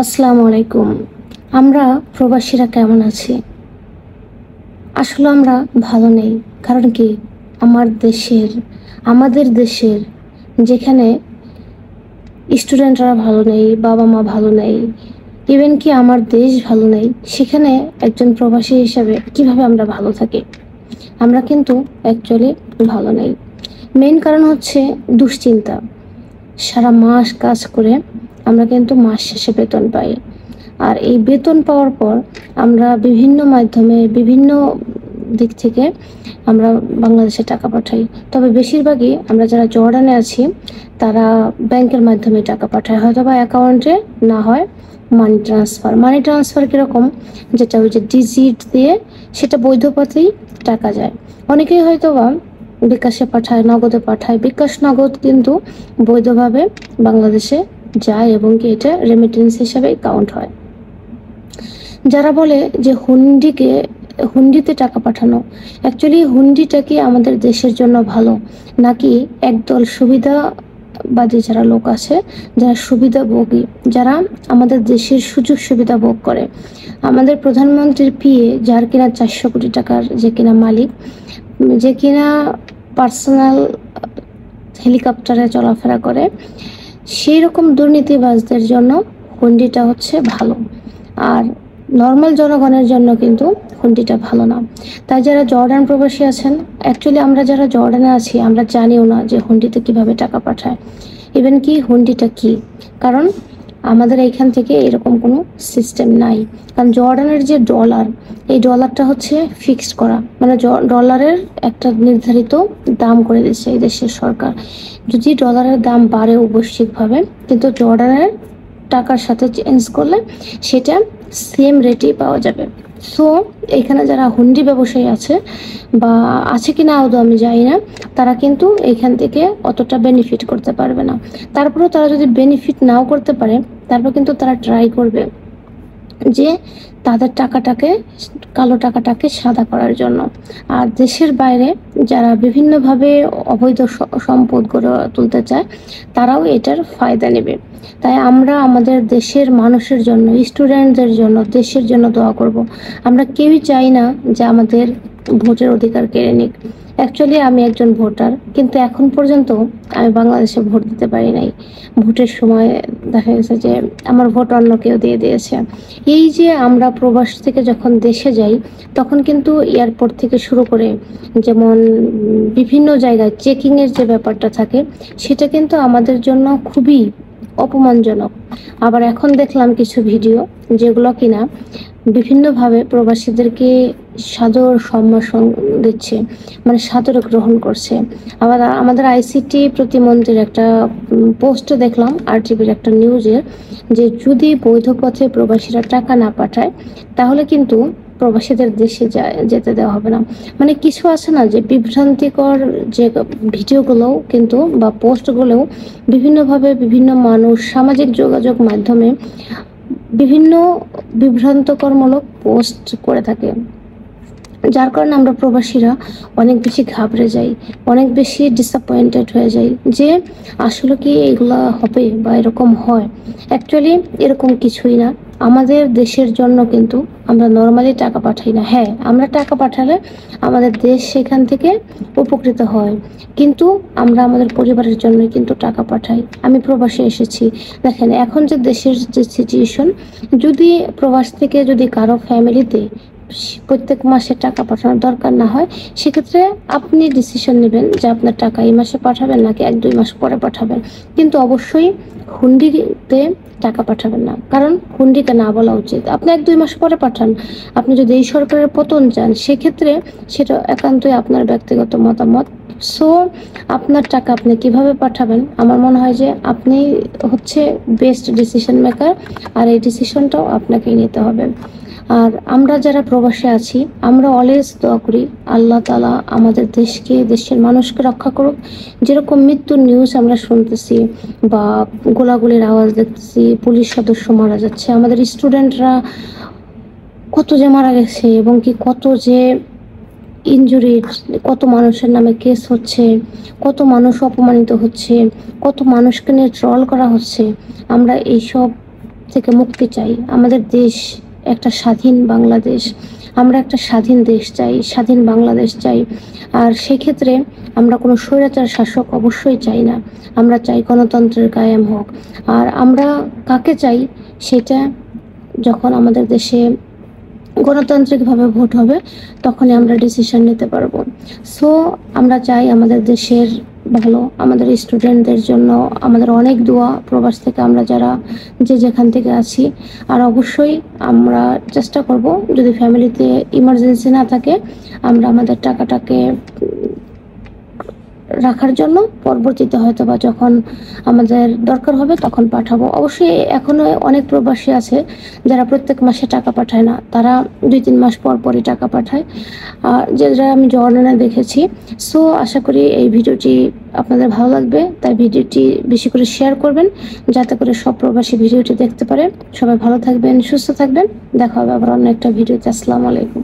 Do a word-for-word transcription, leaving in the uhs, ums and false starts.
আসসালামু আলাইকুম। আমরা প্রবাসীরা কেমন আছি? আসলে আমরা ভালো নেই। কারণ কি, আমার দেশের আমাদের দেশের যেখানে স্টুডেন্টরা ভালো নেই, বাবা মা ভালো নেই, ইভেন কি আমার দেশ ভালো নেই, সেখানে একজন প্রবাসী হিসাবে কিভাবে আমরা ভালো থাকি? আমরা কিন্তু অ্যাকচুয়ালি ভালো নেই। মেইন কারণ হচ্ছে দুশ্চিন্তা। সারা মাস কাজ করে আমরা কিন্তু মাস শেষে বেতন পাই। আর এই বেতন পাওয়ার পর আমরা বিভিন্ন মাধ্যমে বিভিন্ন দিক থেকে আমরা বাংলাদেশে টাকা পাঠাই। তবে বেশিরভাগই আমরা যারা জর্ডানে আছি তারা ব্যাংকের মাধ্যমে টাকা পাঠায়, হয়তো বা অ্যাকাউন্টে, না হয় মানি ট্রান্সফার। মানি ট্রান্সফার কীরকম, যেটা ওই যে ডিজিট দিয়ে সেটা বৈধ পথেই টাকা যায়। অনেকেই হয়তো বা বিকাশে পাঠায়, নগদে পাঠায়। বিকাশ নগদ কিন্তু বৈধভাবে বাংলাদেশে যায় এবং কি এটা রেমিটেন্স হিসাবে কাউন্ট হয়। যারা বলে যে হুন্ডিকে হুন্ডিতে টাকা পাঠানো, অ্যাকচুয়ালি হুন্ডিটা কি আমাদের দেশের জন্য ভালো, নাকি একদল সুবিধাবাদী যারা লোক আছে, যারা সুবিধাভোগী, যারা আমাদের দেশের সুযোগ সুবিধা ভোগ করে? আমাদের প্রধানমন্ত্রীর পিএ, যার কিনা চারশো কোটি টাকার যে কিনা মালিক, যে কিনা পার্সোনাল হেলিকপ্টারে চলাফেরা করে, সেই রকম দুর্নীতিবাজদের জন্য হুন্ডিটা হচ্ছে ভালো। আর নর্মাল জনগণের জন্য কিন্তু হুন্ডিটা ভালো না। তাই যারা জর্ডান প্রবাসী আছেন, অ্যাকচুয়ালি আমরা যারা জর্ডানে আছি আমরা জানিও না যে হুন্ডিতে কিভাবে টাকা পাঠায়, ইভেন কি হুন্ডিটা কি। কারণ আমাদের এইখান থেকে এরকম কোনো সিস্টেম নাই। কারণ জর্ডানের যে ডলার, এই ডলারটা হচ্ছে ফিক্সড করা, মানে ডলারের একটা নির্ধারিত দাম করে দিচ্ছে এই দেশের সরকার। যদি ডলারের দাম বাড়ে অবশ্যইভাবে, কিন্তু জর্ডানের টাকার সাথে চেঞ্জ করলে সেটা সেম রেটেই পাওয়া যাবে। সো এখানে যারা হুন্ডি ব্যবসায়ী আছে বা আছে কিনা আদৌ আমি জানি না, তারা কিন্তু এখান থেকে অতটা বেনিফিট করতে পারবে না। তারপরেও তারা যদি বেনিফিট নাও করতে পারে, তারপর কিন্তু তারা ট্রাই করবে যে তাদের টাকাটাকে, কালো টাকাটাকে সাদা করার জন্য। আর দেশের বাইরে যারা বিভিন্নভাবে অবৈধ সম্পদ গড়ে তুলতে চায়, তারাও এটার ফায়দা নেবে। তাই আমরা আমাদের দেশের মানুষের জন্য, স্টুডেন্টদের জন্য, দেশের জন্য দোয়া করব। আমরা কেউই চাই না যে আমাদের ভোটের অধিকার কেড়ে নিক। অ্যাকচুয়ালি আমি একজন ভোটার, কিন্তু এখন পর্যন্ত আমি বাংলাদেশে ভোট দিতে পারি নাই। ভোটের সময় দেখা গেছে যে আমার ভোট অন্য কেউ দিয়ে দিয়েছে। এই যে আমরা প্রবাস থেকে যখন দেশে যাই, তখন কিন্তু এয়ারপোর্ট থেকে শুরু করে যেমন বিভিন্ন জায়গায় চেকিংয়ের যে ব্যাপারটা থাকে, সেটা কিন্তু আমাদের জন্য খুবই অপমানজনক। আবার এখন দেখলাম কিছু ভিডিও যেগুলো কিনা বিভিন্নভাবে প্রবাসীদেরকে সাদর সম্ভাষণ দিচ্ছে, মানে সাদরে গ্রহণ করছে। আবার আমাদের আইসিটি প্রতিমন্ত্রীর একটা পোস্ট দেখলাম আরটিভির একটা নিউজের, যে যদি বৈধ পথে প্রবাসীরা টাকা না পাঠায় তাহলে কিন্তু প্রবাসীদের দেশে যায় যেতে দেওয়া হবে না। মানে কিছু আছে না যে বিভ্রান্তিকর যে ভিডিওগুলোও কিন্তু বা পোস্টগুলোও বিভিন্নভাবে বিভিন্ন মানুষ সামাজিক যোগাযোগ মাধ্যমে বিভিন্ন বিভ্রান্তকরমূলক পোস্ট করে থাকে, যার কারণে আমরা প্রবাসীরা অনেক বেশি ঘাবড়ে যাই, অনেক বেশি ডিসঅ্যাপয়েন্টেড হয়ে যাই যে আসলে কি এগুলা হবে বা এরকম হয়। অ্যাকচুয়ালি এরকম কিছুই না। আমাদের দেশের জন্য কিন্তু আমরা নর্মালি টাকা পাঠাই না। হ্যাঁ, আমরা টাকা পাঠালে আমাদের দেশ সেখান থেকে উপকৃত হয়, কিন্তু আমরা আমাদের পরিবারের জন্যই কিন্তু টাকা পাঠাই। আমি প্রবাসে এসেছি, দেখেন এখন যে দেশের যে সিচুয়েশন, যদি প্রবাস থেকে যদি কারো ফ্যামিলিতে প্রত্যেক মাসে টাকা পাঠানোর দরকার না হয়, সেক্ষেত্রে আপনি ডিসিশন নেবেন যে আপনার টাকা এই মাসে পাঠাবেন নাকি এক দুই মাস পরে পাঠাবেন। কিন্তু অবশ্যই হুন্ডিতে টাকা পাঠাবেন না, কারণ হুন্ডিকে না বলা উচিত। আপনি এক দুই মাস পরে পাঠান। আপনি যদি এই সরকারের পতন চান, সেক্ষেত্রে সেটা একান্তই আপনার ব্যক্তিগত মতামত। সো আপনার টাকা আপনি কিভাবে পাঠাবেন, আমার মনে হয় যে আপনি হচ্ছে বেস্ট ডিসিশন মেকার, আর এই ডিসিশনটাও আপনাকেই নিতে হবে। আর আমরা যারা প্রবাসে আছি, আমরা অলওয়েজ দোয়া করি আল্লাহ তাআলা আমাদের দেশকে, দেশের মানুষকে রক্ষা করুক। যেরকম মৃত্যুর নিউজ আমরা শুনতেছি বা গোলাগুলির আওয়াজ দেখতেছি, পুলিশ সদস্য মারা যাচ্ছে, আমাদের স্টুডেন্টরা কত যে মারা গেছে, এবং কি কত যে ইনজুরি, কত মানুষের নামে কেস হচ্ছে, কত মানুষ অপমানিত হচ্ছে, কত মানুষকে নিয়ে ট্রল করা হচ্ছে, আমরা এইসব থেকে মুক্তি চাই। আমাদের দেশ একটা স্বাধীন বাংলাদেশ, আমরা একটা স্বাধীন দেশ চাই, স্বাধীন বাংলাদেশ চাই। আর সেক্ষেত্রে আমরা কোনো স্বৈরাচার শাসক অবশ্যই চাই না, আমরা চাই গণতন্ত্রের কায়েম হোক। আর আমরা কাকে চাই সেটা যখন আমাদের দেশে গণতান্ত্রিকভাবে ভোট হবে তখনই আমরা ডিসিশন নিতে পারবো। সো আমরা চাই আমাদের দেশের ভালো, আমাদের স্টুডেন্টদের জন্য আমাদের অনেক দোয়া প্রবাস থেকে আমরা যারা যে যেখান থেকে আছি। আর অবশ্যই আমরা চেষ্টা করব যদি ফ্যামিলিতে ইমার্জেন্সি না থাকে আমরা আমাদের টাকাটাকে রাখার জন্য পরবর্তীতে হয়তো বা যখন আমাদের দরকার হবে তখন পাঠাবো। অবশ্যই এখনো অনেক প্রবাসী আছে যারা প্রত্যেক মাসে টাকা পাঠায় না, তারা দুই তিন মাস পর পরই টাকা পাঠায়, আর যেটা আমি জর্নালে দেখেছি। সো আশা করি এই ভিডিওটি আপনাদের ভালো লাগবে, তাই ভিডিওটি বেশি করে শেয়ার করবেন যাতে করে সব প্রবাসী ভিডিওটি দেখতে পারে। সবাই ভালো থাকবেন, সুস্থ থাকবেন, দেখা হবে আবার অন্য একটা ভিডিওতে। আসসালামু আলাইকুম।